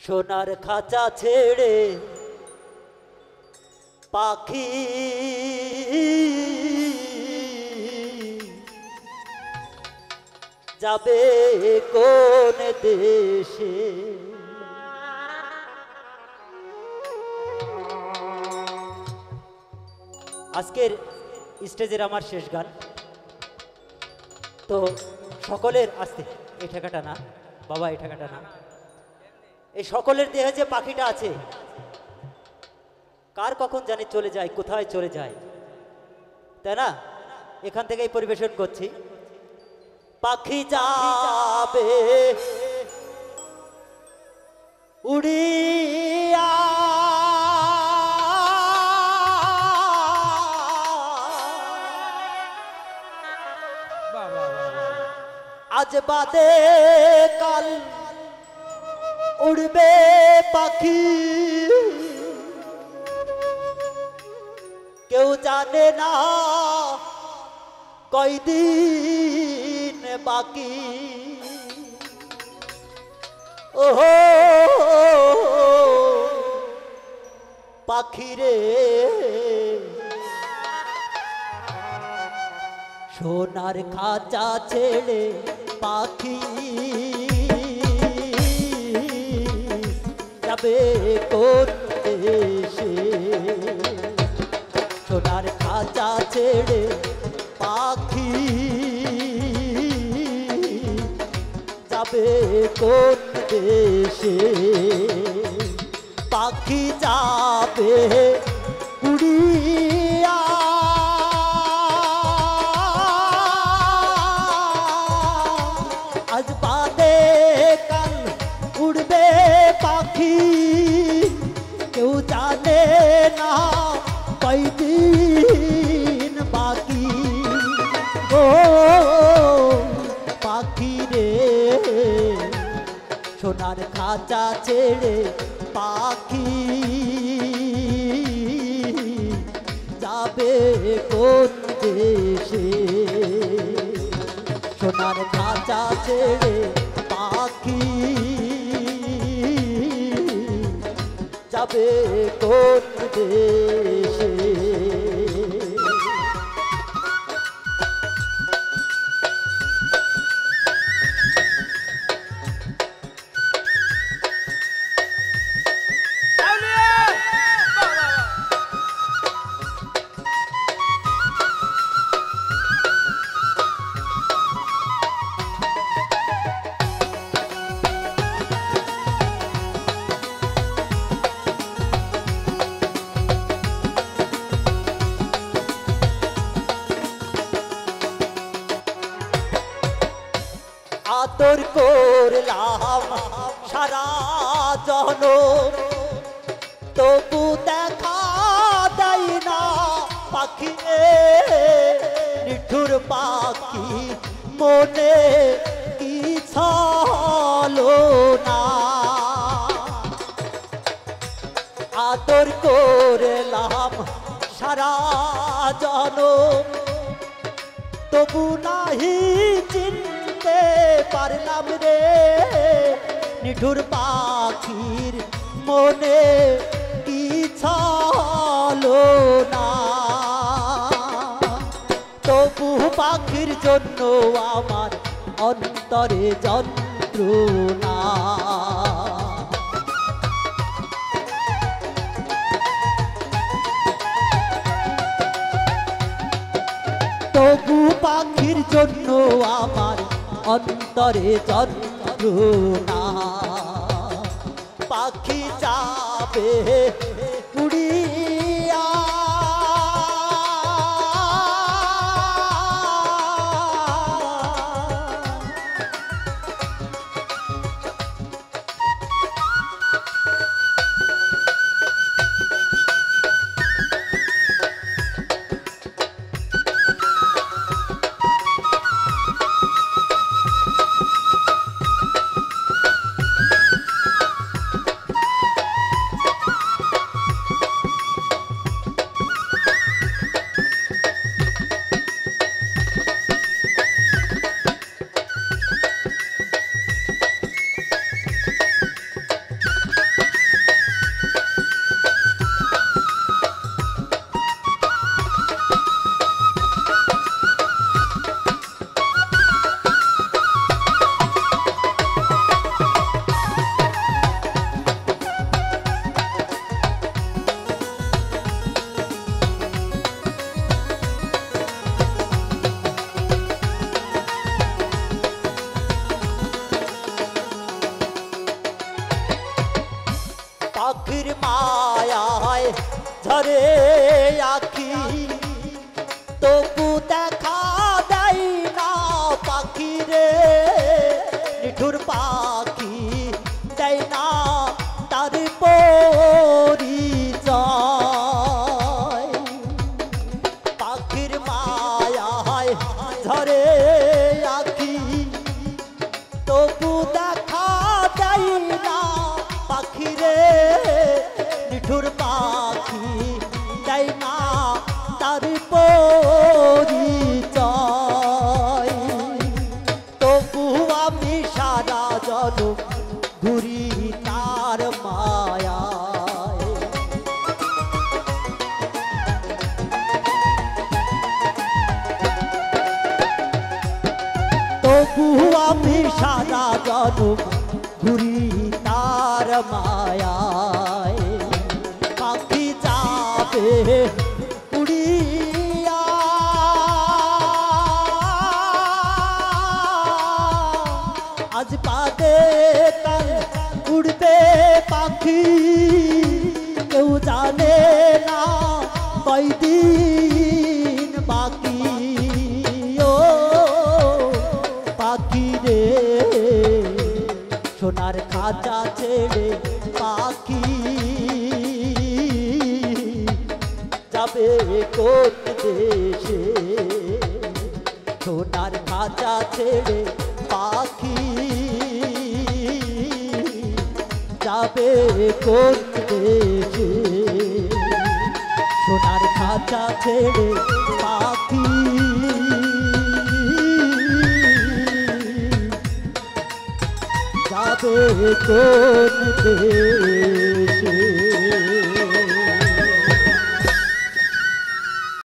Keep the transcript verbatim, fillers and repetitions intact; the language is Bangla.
সোনার খাঁচা ছেড়ে পাখি যাবে কোন দেশে। আজকের স্টেজের আমার শেষ গান। তো সকলের আস্তে এই ঠেকাটা না বাবা, এই ঠেকাটা না, এই সকলের দেহে যে পাখিটা আছে কার কখন জানি চলে যায়, কোথায় চলে যায়, তাই না? এখান থেকেই পরিবেশন করছি। পাখি যাবে উড়িয়া আজ বাদে কাল উড়বে পাখি, কেউ জানে না কয়দিন বাকি। ওহো পাখিরে সোনার খাঁচা ছেড়ে পাখি যাবে কোন দেশে। সোনার খাঁচা ছেড়ে পাখি যাবে কোন দেশে। পাখি যাবে উড়িয়া আজ বাদে কাল উড়বে পাখি, কেউ জানে না কয়দিন বাকি। ও পাখি রে সোনার খাঁচা ছেড়ে পাখি যাবে কোন দেশে। সোনার খাঁচা ছেড়ে পাখি যাবে কোন দেশে। আদর করলাম সারা জনম, তবু দেখা দেয় না পাখি, নিঠুর পাখি মনে কি ছলনা। আদর করলাম সারা জনম, তবু নাহি চিনতে পারলাম রে নিঠুর পাখির মনে কি ছলনা। তবু পাখির জন্য আমার অন্তরে যন্ত্রণা। তবু পাখির জন্য আমার অন্তরে যন্ত্রণা। পাখি যাবে উড়িয়া পাখির মায়ায় ঝরে আখি তবু দেখা দেয় না পাখি রে নিঠুর পাখি দেয় না তার পরিচয় পাখির মায়ায় ঝরে আখি তবু দেখা দেয় না পাখি রে নিঠুর পাখি দেয় না তার পরিচয় তবু আমি সারা জনম ঘুরি তার মায়ায় তবু আমি সারা জনম ঘুরি তার মায়ায় পাখি যাবে উড়িয়া আজ বাদে কাল উড়বে পাখি কেউ জানে না কয়দিন বাকি ও পাখি রে সোনার খাঁচা ছেড়ে পাখি যাবে কোন দেশে সোনার খাঁচা ছেড়ে পাখি যাবে কোন দেশে সোনার খাঁচা ছেড়ে পাখি যাবে কোন দেশে।